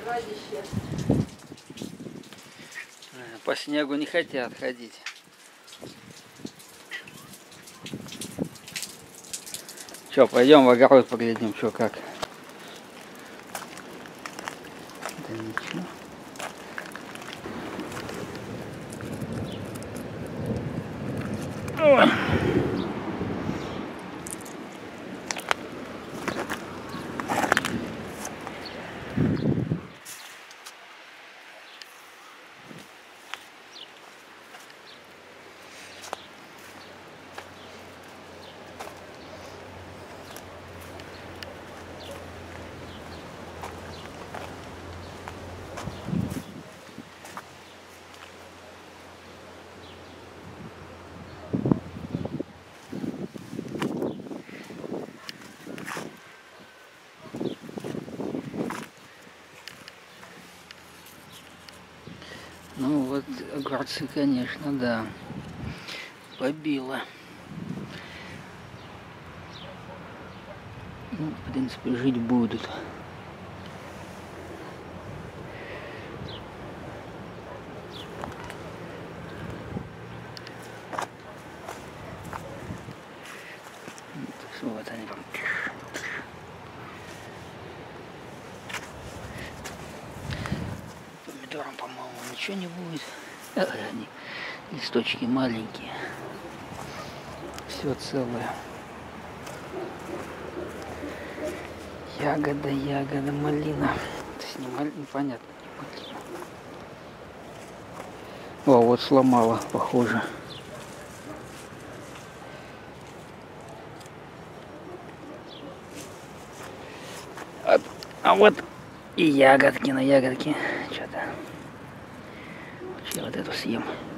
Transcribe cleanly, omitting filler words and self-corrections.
По снегу не хотят ходить. Че, пойдем в огород поглядим, что как. Да ничего. Ой. Ну вот огурцы, конечно, да, побило. Ну, в принципе, жить будут. Вот они. Помидором, по-моему, ничего не будет. Они листочки маленькие. Все целое. Ягода, ягода, малина. То есть непонятно. О, вот сломала, похоже. А вот и ягодки на ягодки. Что-то. Я вот эту съем.